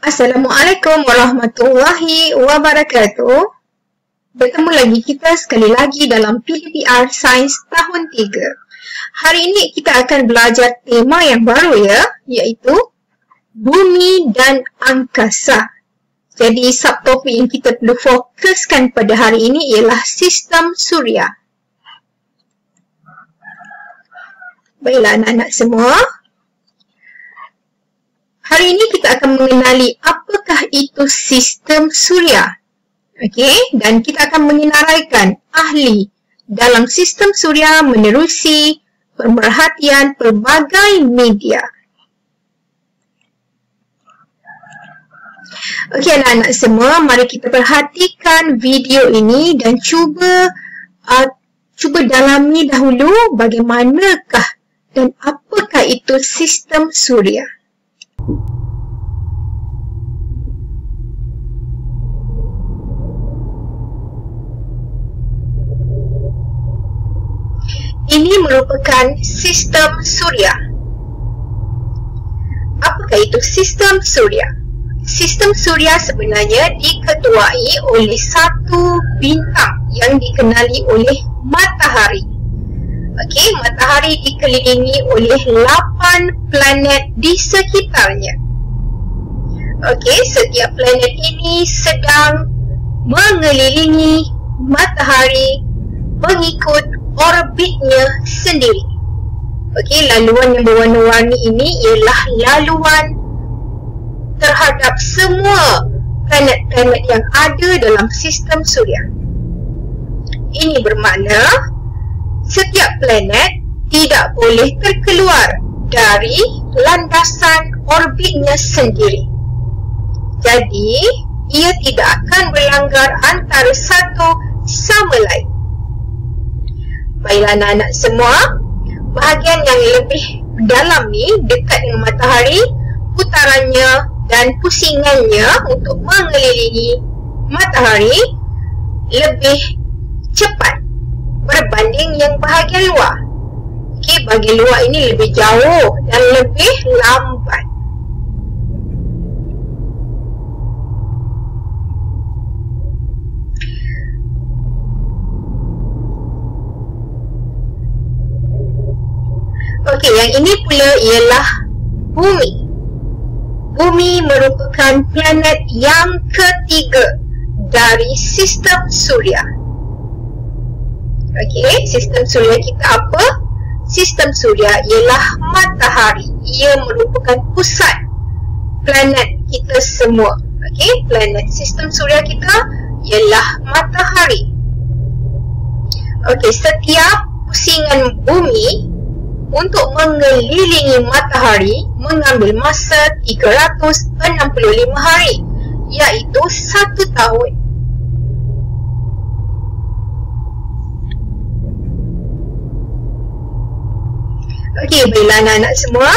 Assalamualaikum warahmatullahi wabarakatuh. Bertemu lagi kita sekali lagi dalam PDPR Sains tahun 3. Hari ini kita akan belajar tema yang baru iaitu Bumi dan Angkasa. Jadi subtopik yang kita perlu fokuskan pada hari ini ialah Sistem Suria. Baiklah anak-anak semua. Hari ini kita akan mengenali apakah itu Sistem Suria. Okey, dan kita akan mengenalkan ahli dalam Sistem Suria menerusi pemerhatian pelbagai media. Okey anak-anak semua, mari kita perhatikan video ini dan cuba dalami dahulu bagaimanakah dan apakah itu Sistem Suria. Ini merupakan Sistem Suria. Apakah itu Sistem Suria? Sistem Suria sebenarnya diketuai oleh satu bintang yang dikenali oleh Matahari. Okey, Matahari dikelilingi oleh 8 planet di sekitarnya. Okey, setiap planet ini sedang mengelilingi Matahari mengikut orbitnya sendiri. Okey, laluan yang berwarna-warni ini ialah laluan terhadap semua planet-planet yang ada dalam Sistem Suria. Ini bermakna setiap planet tidak boleh terkeluar dari landasan orbitnya sendiri. Jadi, ia tidak akan berlanggar antara satu sama lain. Baiklah anak-anak semua, bahagian yang lebih dalam ni dekat dengan Matahari, putarannya dan pusingannya untuk mengelilingi Matahari lebih cepat berbanding yang bahagian luar. Okey, bahagian luar ini lebih jauh dan lebih lambat. Okey, yang ini pula ialah Bumi. Bumi merupakan planet yang ketiga dari Sistem Suria. Okey, Sistem Suria kita apa? Sistem Suria ialah Matahari. Ia merupakan pusat planet kita semua. Okey, planet Sistem Suria kita ialah Matahari. Okey, setiap pusingan Bumi untuk mengelilingi Matahari mengambil masa 365 hari, iaitu 1 tahun. Okey, baiklah anak-anak semua.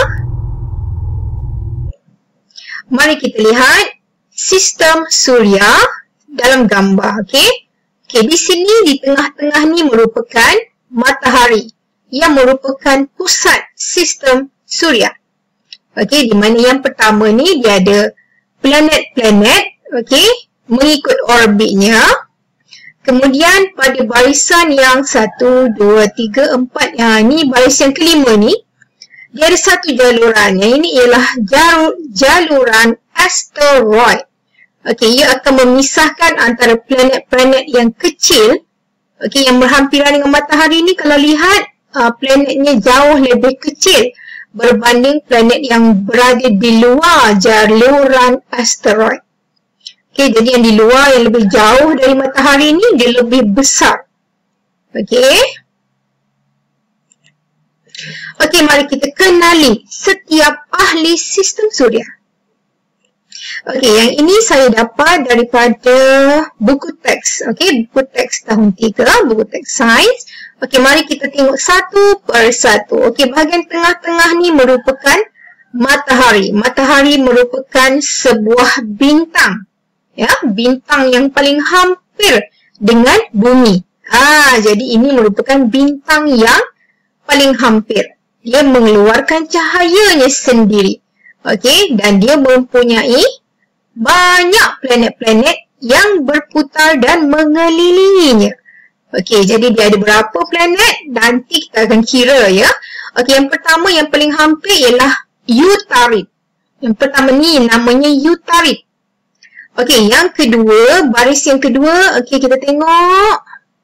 Mari kita lihat Sistem Suria dalam gambar, okey? Okey, di sini di tengah-tengah ni merupakan Matahari yang merupakan pusat Sistem Suria. Okey, di mana yang pertama ni dia ada planet-planet, okey, mengikut orbitnya. Kemudian pada barisan yang 1, 2, 3, 4, ni barisan kelima ni, dia ada satu jaluran. Yang ini ialah jaluran asteroid. Okey, ia akan memisahkan antara planet-planet yang kecil, okey, yang berhampiran dengan Matahari ni. Kalau lihat, planetnya jauh lebih kecil berbanding planet yang berada di luar jaluran asteroid. Okey, jadi yang di luar yang lebih jauh dari Matahari ni dia lebih besar. Okey. Okey, mari kita kenali setiap ahli Sistem Suria. Okey, yang ini saya dapat daripada buku teks. Okey, buku teks tahun 3, buku teks sains. Okey, mari kita tengok satu per satu. Okey, bahagian tengah-tengah ni merupakan Matahari. Matahari merupakan sebuah bintang. Ya, bintang yang paling hampir dengan Bumi. Jadi ini merupakan bintang yang paling hampir. Dia mengeluarkan cahayanya sendiri. Okey, dan dia mempunyai banyak planet-planet yang berputar dan mengelilinginya. Okey, jadi dia ada berapa planet? Nanti kita akan kira ya. Okey, yang pertama yang paling hampir ialah Utarid. Yang pertama ni namanya Utarid. Okey, yang kedua, baris yang kedua, okey kita tengok.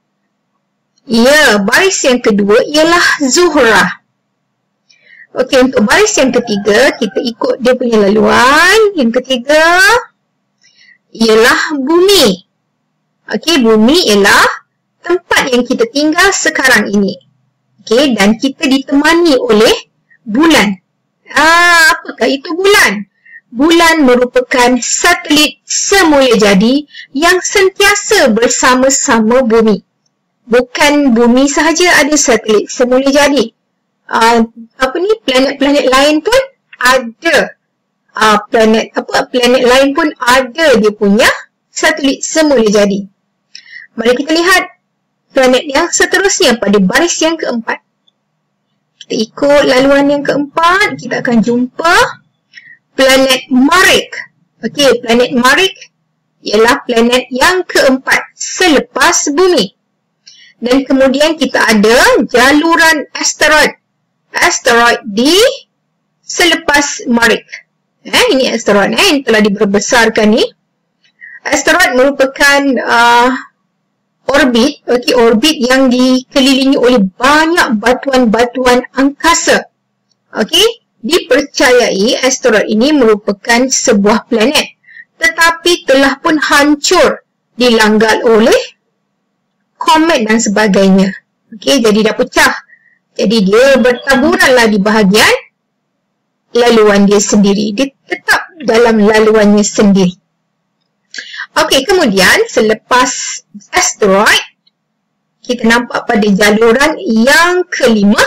Ya, baris yang kedua ialah Zuhrah. Okey, untuk baris yang ketiga, kita ikut dia punya laluan. Yang ketiga ialah Bumi. Okey, Bumi ialah tempat yang kita tinggal sekarang ini. Okey, dan kita ditemani oleh bulan. Apakah itu bulan? Bulan merupakan satelit semula jadi yang sentiasa bersama-sama Bumi. Bukan Bumi sahaja ada satelit semula jadi. Planet-planet lain pun ada. Planet lain pun ada dia punya satelit semula jadi. Mari kita lihat planet yang seterusnya pada baris yang keempat. Kita ikut laluan yang keempat, kita akan jumpa planet Marikh. Okey, planet Marikh ialah planet yang keempat selepas Bumi. Dan kemudian kita ada jaluran asteroid. Asteroid di selepas Marikh. Ini asteroid yang telah diperbesarkan ni. Asteroid merupakan orbit, orbit yang dikelilingi oleh banyak batuan-batuan angkasa. Okey, dipercayai asteroid ini merupakan sebuah planet, tetapi telah pun hancur dilanggar oleh komet dan sebagainya. Okey, jadi dah pecah. Jadi dia bertaburanlah di bahagian laluan dia sendiri. Dia tetap dalam laluannya sendiri. Okey, kemudian selepas asteroid, kita nampak pada jaluran yang kelima.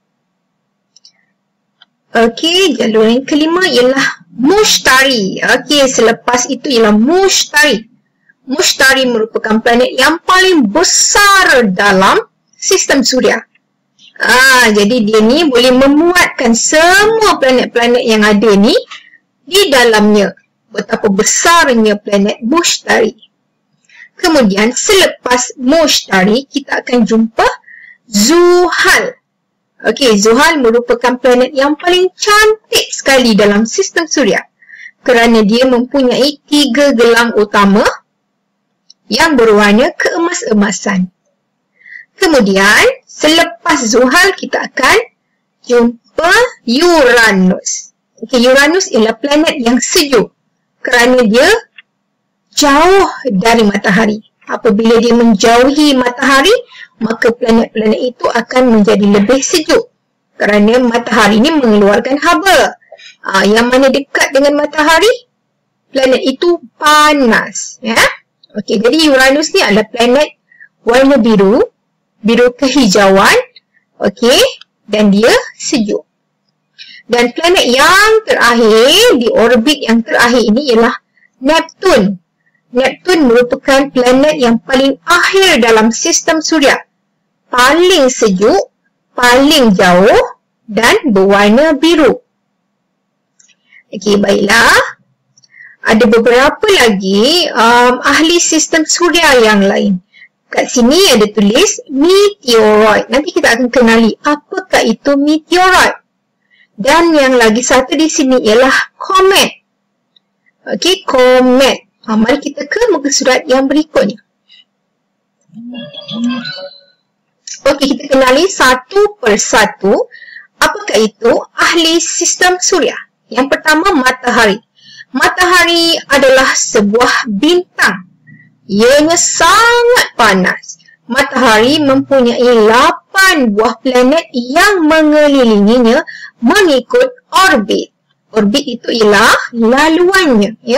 Okey, jaluran yang kelima ialah Mushtari. Okey, selepas itu ialah Mushtari. Mushtari merupakan planet yang paling besar dalam sistem suria. Jadi dia ni boleh memuatkan semua planet-planet yang ada ni di dalamnya. Betapa besarnya planet Mushtari. Kemudian selepas Mushtari, kita akan jumpa Zuhal. Okey, Zuhal merupakan planet yang paling cantik sekali dalam sistem suria. Kerana dia mempunyai 3 gelang utama yang berwarna keemas-emasan. Kemudian, selepas Zuhal, kita akan jumpa Uranus. Okey, Uranus ialah planet yang sejuk. Kerana dia jauh dari matahari. Apabila dia menjauhi matahari, maka planet-planet itu akan menjadi lebih sejuk. Kerana matahari ini mengeluarkan haba. Yang mana dekat dengan matahari, planet itu panas. Ya? Okey, jadi Uranus ni adalah planet warna biru, biru kehijauan. Okey, dan dia sejuk. Dan planet yang terakhir, di orbit yang terakhir ini ialah Neptun. Neptun merupakan planet yang paling akhir dalam sistem suria. Paling sejuk, paling jauh dan berwarna biru. Okey, baiklah. Ada beberapa lagi ahli sistem suria yang lain. Kat sini ada tulis meteoroid. Nanti kita akan kenali apakah itu meteoroid. Dan yang lagi satu di sini ialah komet. Okey, komet. Mari kita ke muka surat yang berikutnya. Okey, kita kenali satu persatu apakah itu ahli sistem suria. Yang pertama, matahari. Matahari adalah sebuah bintang. Ianya sangat panas. Matahari mempunyai 8 buah planet yang mengelilinginya mengikut orbit. Orbit itu ialah laluannya, ya.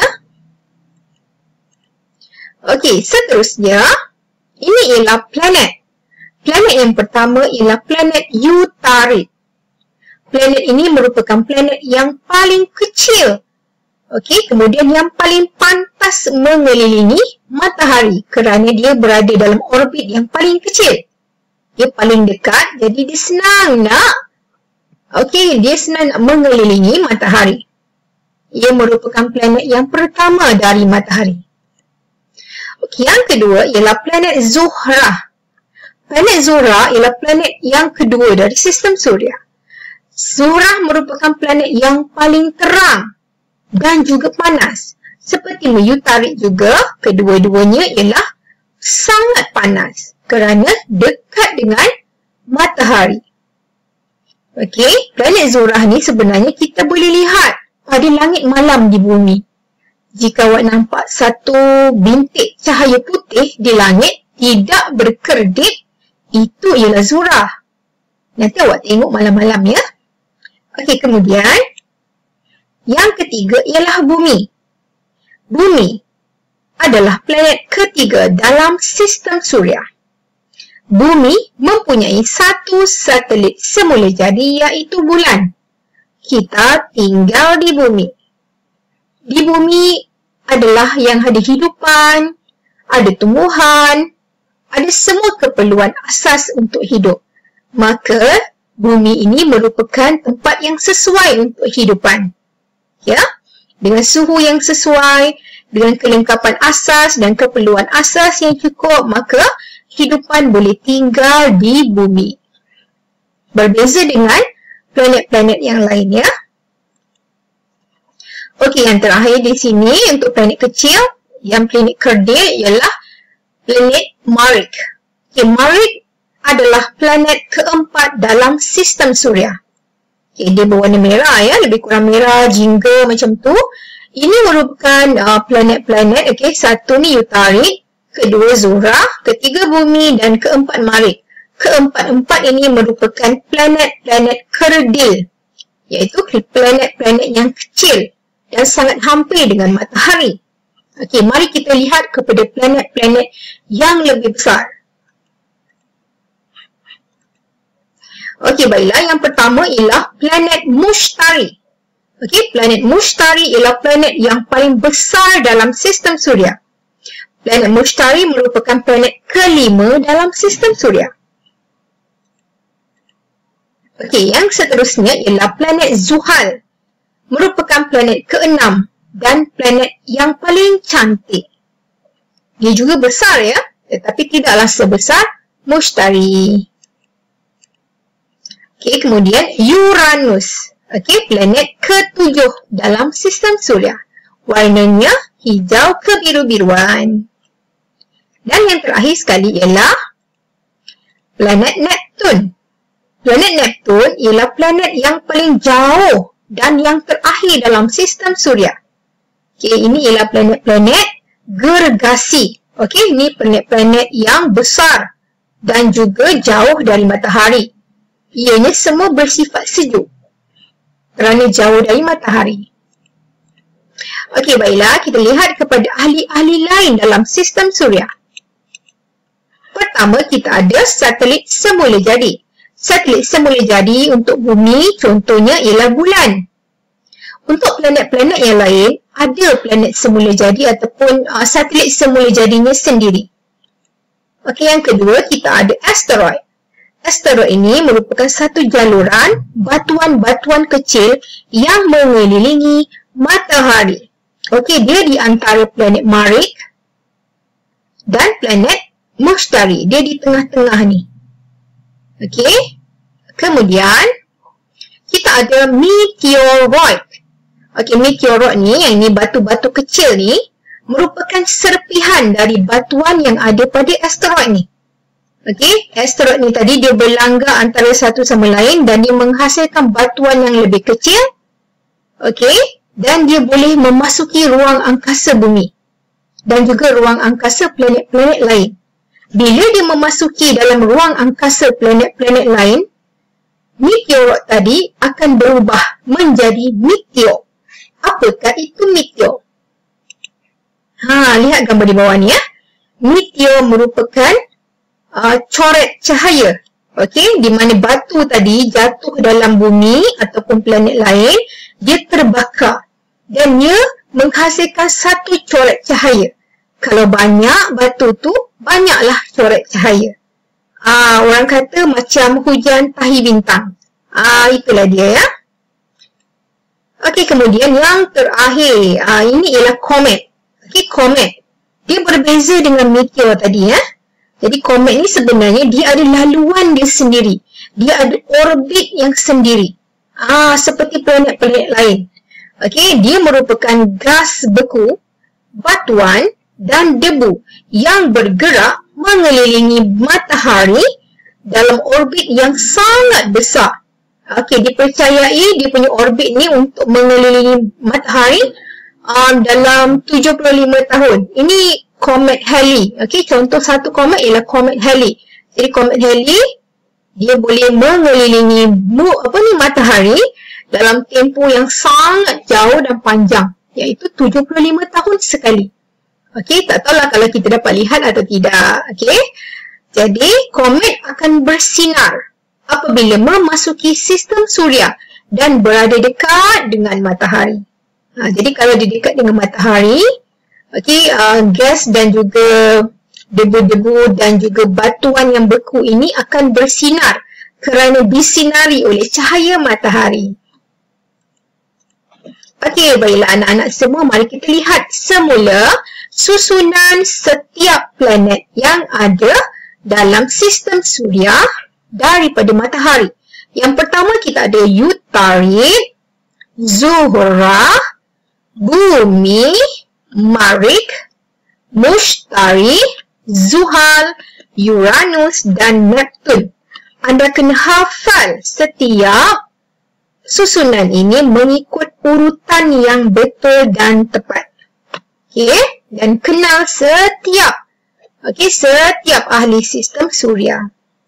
Okey, seterusnya, ini ialah planet. Planet yang pertama ialah planet Utarid. Planet ini merupakan planet yang paling kecil. Okey, kemudian yang paling pantas mengelilingi matahari kerana dia berada dalam orbit yang paling kecil. Dia paling dekat, jadi dia senang nak mengelilingi matahari. ia merupakan planet yang pertama dari matahari. Okey, yang kedua ialah planet Zuhrah. Planet Zuhrah ialah planet yang kedua dari sistem Suria. Zuhrah merupakan planet yang paling terang dan juga panas. Seperti Mercury tarik juga, kedua-duanya ialah sangat panas kerana dekat dengan matahari. Okey, planet Zuhrah ni sebenarnya kita boleh lihat pada langit malam di bumi. Jika awak nampak satu bintik cahaya putih di langit tidak berkedip, itu ialah Zuhrah. Nanti awak tengok malam-malam ya. Okey, kemudian yang ketiga ialah bumi. Bumi adalah planet ketiga dalam sistem Suria. Bumi mempunyai satu satelit semula jadi iaitu bulan. Kita tinggal di bumi. Di bumi adalah yang ada hidupan, ada tumbuhan, ada semua keperluan asas untuk hidup. Maka bumi ini merupakan tempat yang sesuai untuk hidupan. Ya, dengan suhu yang sesuai, dengan kelengkapan asas dan keperluan asas yang cukup, maka kehidupan boleh tinggal di bumi. Berbeza dengan planet-planet yang lain ya. Okey, yang terakhir di sini untuk planet kecil, yang planet kerdil ialah planet Marikh. Okey, Marikh adalah planet keempat dalam sistem Suria. Okey, dia berwarna merah ya, lebih kurang merah jingga macam tu. Ini merupakan planet-planet, okey, satu ni Mercury, kedua Zuhrah, ketiga bumi dan keempat Marikh. Keempat-empat ini merupakan planet-planet kerdil, iaitu planet-planet yang kecil dan sangat hampir dengan matahari. Okey, mari kita lihat kepada planet-planet yang lebih besar. Okey, baiklah, yang pertama ialah planet Mushtari. Okey, planet Mushtari ialah planet yang paling besar dalam sistem Suria. Planet Mushtari merupakan planet kelima dalam sistem Suria. Okey, yang seterusnya ialah planet Zuhal. Merupakan planet keenam dan planet yang paling cantik. Dia juga besar ya, tetapi tidaklah sebesar Mushtari. Okey, kemudian Uranus. Okey, planet ketujuh dalam sistem Suria. Warnanya hijau kebiru-biruan. Dan yang terakhir sekali ialah planet Neptun. Planet Neptun ialah planet yang paling jauh dan yang terakhir dalam sistem Suria. Okey, ini ialah planet-planet gergasi. Okey, ini planet-planet yang besar dan juga jauh dari matahari. Ianya semua bersifat sejuk kerana jauh dari matahari. Okey, baiklah, kita lihat kepada ahli-ahli lain dalam sistem Suria. Pertama, kita ada satelit semula jadi. Satelit semula jadi untuk bumi contohnya ialah bulan. Untuk planet-planet yang lain, ada planet semula jadi ataupun satelit semula jadinya sendiri. Okey, yang kedua, kita ada asteroid. Asteroid ini merupakan satu jaluran batuan-batuan kecil yang mengelilingi matahari. Okey, dia di antara planet Marikh dan planet Mushtari. Dia di tengah-tengah ni. Okey. Kemudian kita ada meteoroid. Okey, meteoroid ni, yang ni batu-batu kecil ni, merupakan serpihan dari batuan yang ada pada asteroid ni. Okey, asteroid ni tadi dia berlanggar antara satu sama lain dan dia menghasilkan batuan yang lebih kecil. Okey, dan dia boleh memasuki ruang angkasa bumi dan juga ruang angkasa planet-planet lain. Bila dia memasuki dalam ruang angkasa planet-planet lain, meteoroid tadi akan berubah menjadi meteor. Apakah itu meteor? Lihat gambar di bawah ni ya. Meteor merupakan coret cahaya. Okey, di mana batu tadi jatuh dalam bumi ataupun planet lain, dia terbakar dan dia menghasilkan satu coret cahaya. Kalau banyak batu tu, banyaklah coret cahaya. Orang kata macam hujan tahi bintang. Itulah dia ya. Okey, kemudian yang terakhir, ini ialah komet. Okey, komet. Dia berbeza dengan meteor tadi ya. Jadi komet ni sebenarnya dia ada laluan dia sendiri. Dia ada orbit yang sendiri. Seperti planet-planet lain. Okey, dia merupakan gas beku, batuan dan debu yang bergerak mengelilingi matahari dalam orbit yang sangat besar. Okey, dipercayai dia punya orbit ni untuk mengelilingi matahari dalam 75 tahun. Ini komet Halley. Okey, contoh satu komet ialah komet Halley. Jadi komet Halley dia boleh mengelilingi matahari dalam tempoh yang sangat jauh dan panjang, iaitu 75 tahun sekali. Okey, tak tahulah kalau kita dapat lihat atau tidak. Okey. Jadi komet akan bersinar apabila memasuki sistem suria dan berada dekat dengan matahari. Jadi kalau dia dekat dengan matahari, okey, gas dan juga debu-debu dan juga batuan yang beku ini akan bersinar kerana disinari oleh cahaya matahari. Okey, baiklah anak-anak semua, mari kita lihat semula susunan setiap planet yang ada dalam sistem suria daripada matahari. Yang pertama kita ada Utarid, Zuhra, Bumi, Marikh, Mushtari, Zuhal, Uranus dan Neptun. Anda kena hafal setiap susunan ini mengikut urutan yang betul dan tepat. Okey, dan kenal setiap ahli sistem suria.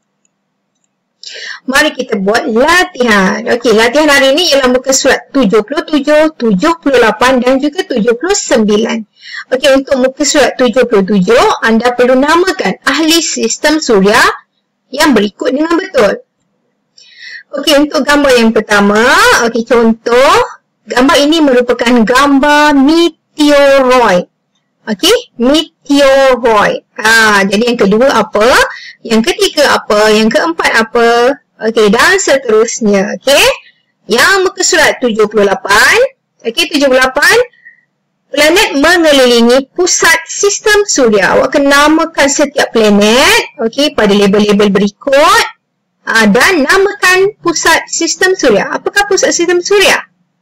Mari kita buat latihan. Okey, latihan hari ini ialah muka surat 77, 78 dan juga 79. Okey, untuk muka surat 77, anda perlu namakan ahli sistem suria yang berikut dengan betul. Okey, untuk gambar yang pertama, okey, contoh gambar ini merupakan gambar meteoroid. Okey, meteoroid. Jadi yang kedua apa? Yang ketiga apa? Yang keempat apa? Okey, dan seterusnya. Okey. Yang muka surat 78. Okey, 78. Planet mengelilingi pusat sistem suria. Awak kena namakan setiap planet, okey, pada label-label berikut. Dan namakan pusat sistem suria. Apakah pusat sistem suria?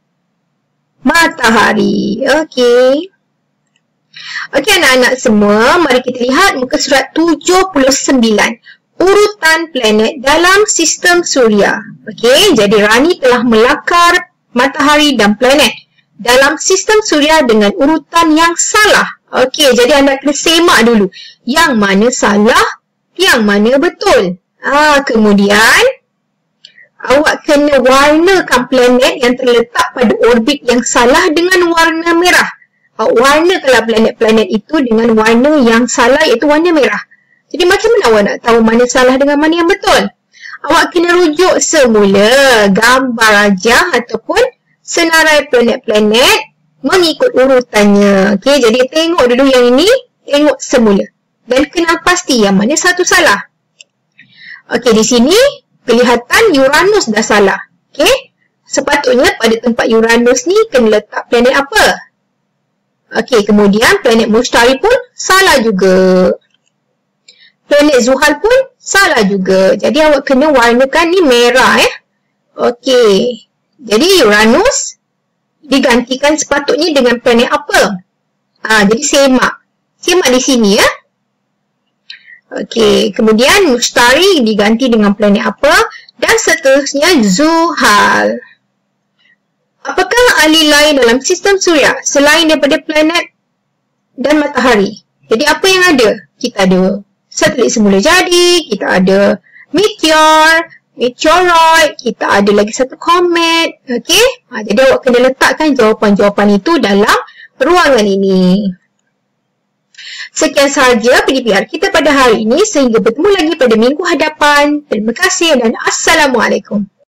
Matahari. Okey. Okey anak-anak semua, mari kita lihat muka surat 79. Urutan planet dalam sistem suria. Okey, jadi Rani telah melakar matahari dan planet dalam sistem suria dengan urutan yang salah. Okey, jadi anda kena semak dulu. Yang mana salah, yang mana betul. Kemudian awak kena warnakan planet yang terletak pada orbit yang salah dengan warna merah. Warnakanlah planet-planet itu dengan warna yang salah, iaitu warna merah. Jadi macam mana awak nak tahu mana salah dengan mana yang betul? Awak kena rujuk semula gambar rajah ataupun senarai planet-planet mengikut urutannya. Okey, jadi tengok dulu yang ini, tengok semula. Dan kena pasti yang mana satu salah. Okey, di sini kelihatan Uranus dah salah. Okey, sepatutnya pada tempat Uranus ni kena letak planet apa? Okey, kemudian planet Mushtari pun salah juga. Planet Zuhal pun salah juga. Jadi awak kena warnakan ni merah Okey. Jadi Uranus digantikan sepatutnya dengan planet apa? Jadi semak. Semak di sini ya. Okey, kemudian Mushtari diganti dengan planet apa? Dan seterusnya Zuhal. Apakah ahli lain dalam sistem suria selain daripada planet dan matahari? Jadi apa yang ada? Kita ada satelit semula jadi, kita ada meteoroid, kita ada lagi satu komet. Okey? Jadi awak kena letakkan jawapan-jawapan itu dalam ruangan ini. Sekian sahaja PDPR kita pada hari ini, sehingga bertemu lagi pada minggu hadapan. Terima kasih dan Assalamualaikum.